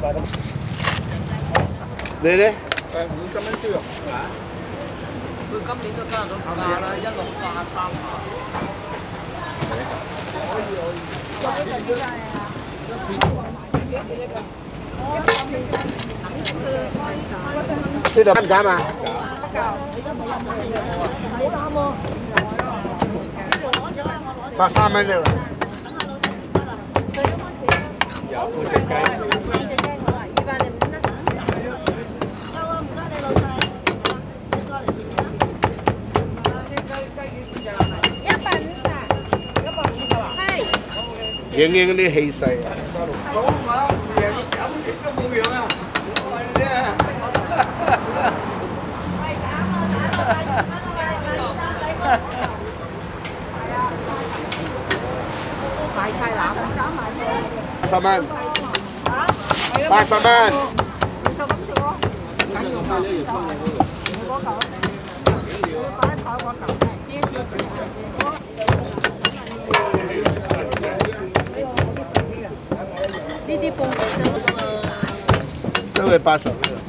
你咧？ 50蚊燒肉啊！佢今年都加咗價啦，1683啊！ 呢度啱唔啱啊？83蚊呢度。有半隻雞。影影嗰啲氣勢啊！好嘛，贏飲極都冇樣啊！ 賣晒攬 80蚊，80蚊。 就咁食咯。嗰嚿，擺喺台嗰嚿。呢啲半收佢80。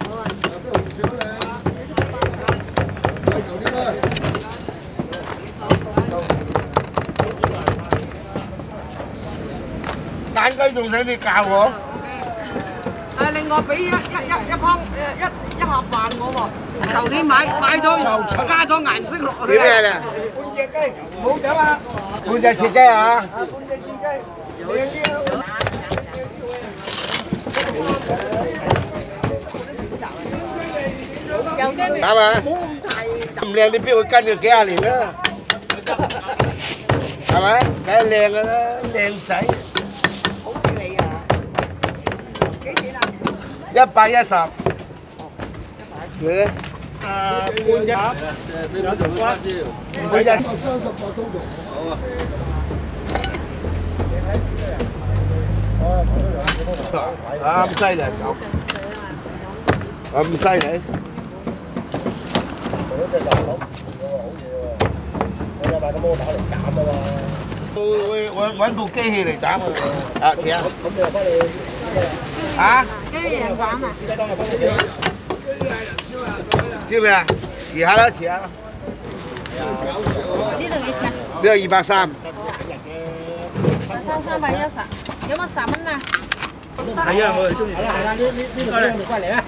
蛋雞仲使你教我？ 另外俾一盒飯我喎，舊年買咗加咗顏色落去。 點咩咧？ 半隻雞，冇獎啊！ 半隻切雞啊！ 半隻切雞，靚啲啊！ 啱啊！唔靚你邊會跟佢幾廿年啦？係咪？梗係靚㗎啦，靚仔。 好似你啊！幾錢啊 110。你咧？ 半隻鴨，兩條瓜燒， 每日 38公度。好啊。 咁犀利走，咁犀利。 嗰隻右手好嘢喎！我有買個摩打嚟斬啊嘛。 會揾部機器嚟斬啊！啊，錢啊！ 咁你又幫你嚇？ 機器人斬啊！ 私家單又幫你幾？ 知未啊？遲下啦，遲下啦。 呢度幾錢？ 呢度230。 310，有冇10蚊啊？ 係啊，我哋中意。 係啦，呢個你過嚟啦。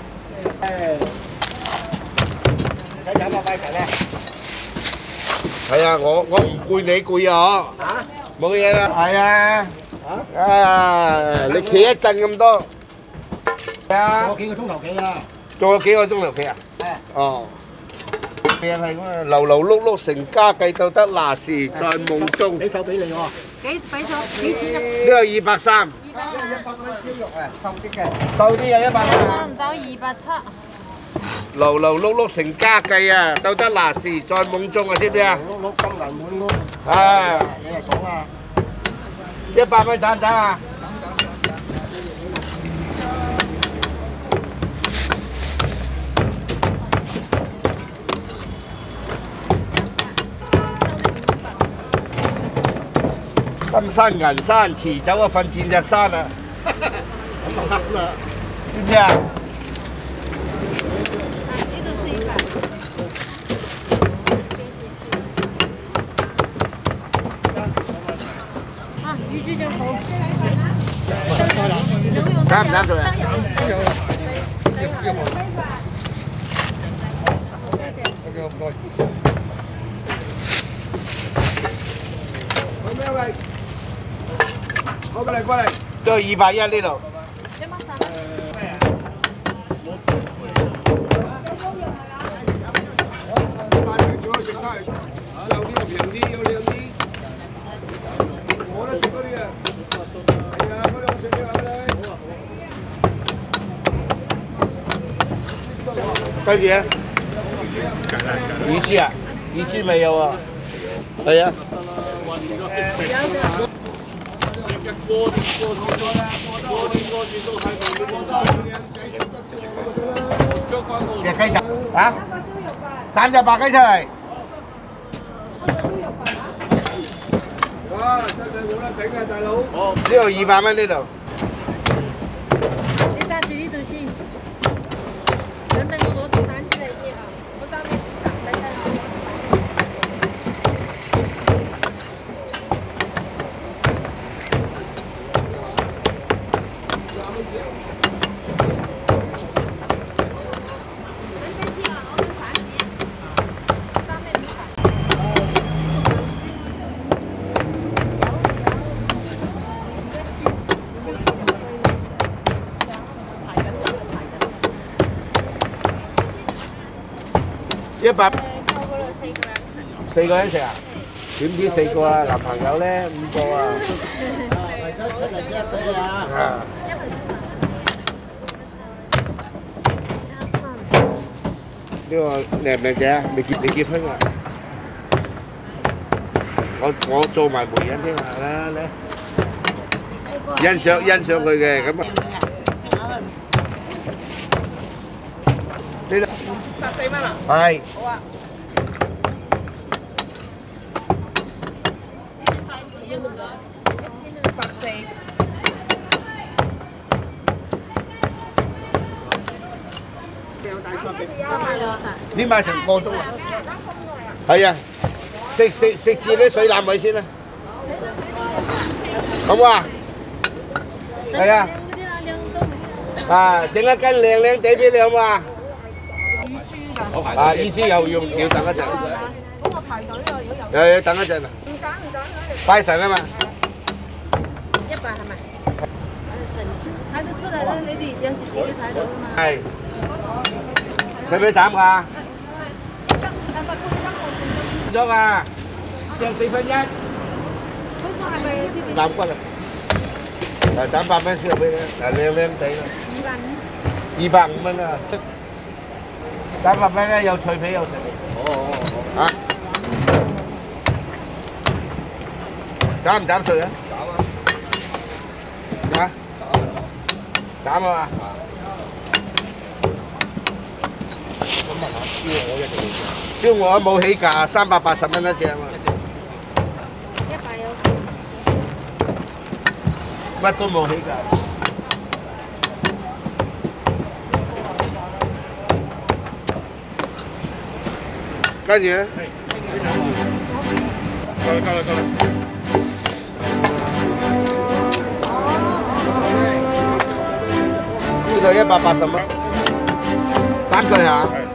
誒，使斬啊，快齊咧！ 係啊，我唔攰你攰啊！嚇？冇嘢啦。係啊。啊！你企一陣咁多。係啊。 做咗幾個鐘頭企啊？ 做咗幾個鐘頭企啊？ 係。 哦。病係咁啊，流流碌碌成家計到得那時在夢中。 俾手俾你喎。 俾咗幾錢啊？ 呢個230。 100蚊燒肉啊，瘦啲嘅。 瘦啲啊，100蚊。 可能走270。 流流碌碌成家計啊，鬥得那時在夢中啊，知唔知啊？ 碌碌金銀滿屋。 啊你係爽啊 ！100蚊斬唔斬啊？金山銀山，遲走啊瞓戰隻山啊！ 咁就得啦。 知唔知啊？ 呢度400。啊，魚豬腳好。 啱唔啱佢啊？ 過嚟。 都係210呢度。 最好食晒，瘦啲又平啲又靚啲。我都食嗰啲啊。係啊，嗰啲好食啲啊， 跟住咧，魚翅啊，魚翅未有啊？係啊。隻雞仔啊！斬隻白雞出嚟。 哇！真係冇得頂啊，大佬！ 呢度200蚊呢度。 你揸住呢等我攞啲散紙嚟先啊！我當你散嚟睇下。 100。 我嗰度4個人食。 4個人食啊？點知4個啊？男朋友咧5個啊？啊！呢個靚唔靚仔啊？你結婚啊？我做埋媒人添啊！啦咧，欣賞佢嘅咁啊。呢度 14蚊啊？ 係。 好啊。140。 呢買成個鐘啊！係啊，食住啲水腩米先啦，好唔好啊？係啊，啊整一斤靚靚地俾你好唔好啊？啊，意思又要等一陣。 咁我排隊啊，如果有。 又要等一陣啊！拜神啊嘛。 100係咪？睇得出嚟啦，你哋有時自己睇到㗎嘛。 係。使唔使斬㗎？咗㗎，隻1/4。 嗰個係咪腩骨啊？嗱，斬8蚊先俾你，嗱靚靚地啦。250蚊啊！斬8蚊咧，有脆皮有食。好。斬唔斬碎啊？斬啊！斬啊嘛！燒鵝冇起價，380蚊一隻啊嘛。 100有。 乜都冇起價。跟住咧，夠啦。呢度180蚊，斬碎下。